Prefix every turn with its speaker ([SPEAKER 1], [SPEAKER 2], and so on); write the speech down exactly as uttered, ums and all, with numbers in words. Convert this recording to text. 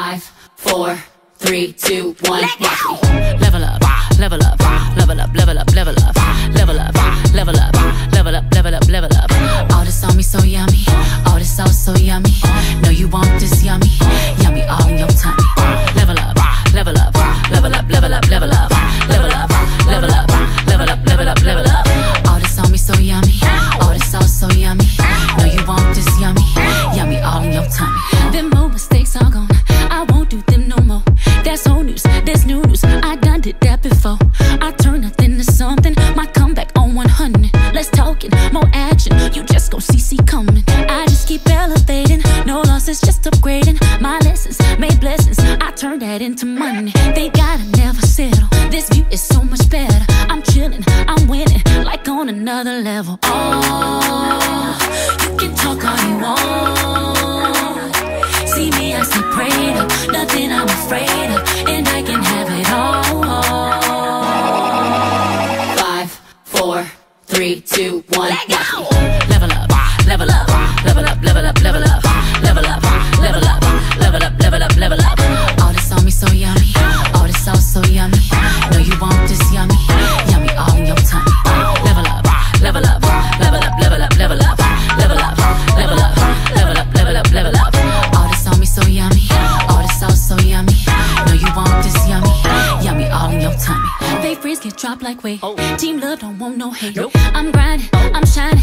[SPEAKER 1] Five, four, three, two, one.
[SPEAKER 2] Level up, level up, level up, level up, level up, level up, level up, level up, level up, level up. All this on me so yummy, all this sauce so yummy. Know you want this yummy, yummy all in your tummy. Level up, level up, level up, level up, level up, level up, level up, level up, level up, level up. All this on me so yummy, all this sauce so yummy. Know you want this yummy, yummy all in your tummy. Them old mistakes are gone, I won't do them no more. That's old news, that's new news, I done did that before. I turn nothing to something, my comeback on one hundred. Let's talk it, more action, you just gon' see, see coming. I just keep elevating, no losses, just upgrading. My lessons made blessings, I turn that into money. They gotta never settle, this view is so much better. I'm chilling, I'm winning, like on another level. Oh, you can talk all you want. See me, I stay prayed up, nothing I'm afraid of, and I can have it all.
[SPEAKER 1] Five, four, three, two, one.
[SPEAKER 2] Let go. Level up, level up, level up, level up, level up, level up, level up, level up, level up, level up. All this on me so yummy, all this sauce so yummy. Know you want this yummy, yummy all in your tummy. Level up, level up, level up, level up, level up, level up, level up, level up, level up, level up. All this on me so yummy, all this sauce so yummy. Know you want this yummy, yummy all in your tummy. They freeze get dropped like weight. Team love don't want no hate. I'm grinding, I'm shining.